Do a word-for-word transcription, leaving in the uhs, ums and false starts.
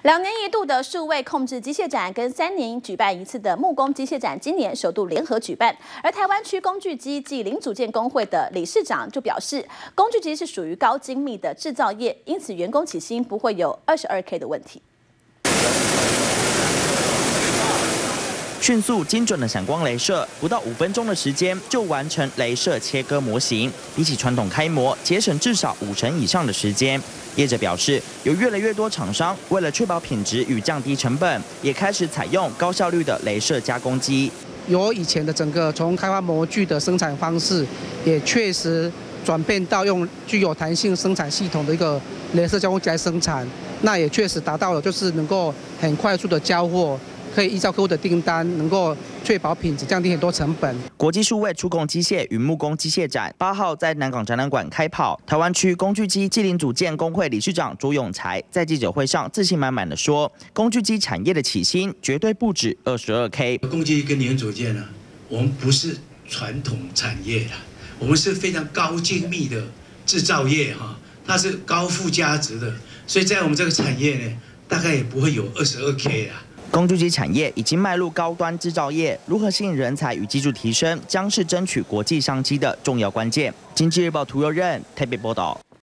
两年一度的数位控制机械展跟三年举办一次的木工机械展，今年首度联合举办。而台湾区工具机暨零组件工会的理事长就表示，工具机是属于高精密的制造业，因此员工起薪不会有 二十二 K 的问题。 迅速精准的闪光雷射，不到五分钟的时间就完成雷射切割模型，比起传统开模节省至少五成以上的时间。业者表示，有越来越多厂商为了确保品质与降低成本，也开始采用高效率的雷射加工机。 由以前的整个从开发模具的生产方式，也确实转变到用具有弹性生产系统的一个雷射加工机来生产，那也确实达到了就是能够很快速的交货。 可以依照客户的订单，能够确保品质，降低很多成本。 国际数位触控机械与木工机械展八号在南港展览馆开跑。台湾区工具机暨零组件工会理事长朱永才在记者会上自信满满的说：“工具机产业的起薪绝对不止 二十二 K。 工具机跟零组件呢，我们不是传统产业啦，我们是非常高精密的制造业哈，它是高附加值的，所以在我们这个产业呢，大概也不会有 二十二 K 啦。” 工具机产业已经迈入高端制造业，如何吸引人才与技术提升，将是争取国际商机的重要关键。经济日报涂佑任台北报道。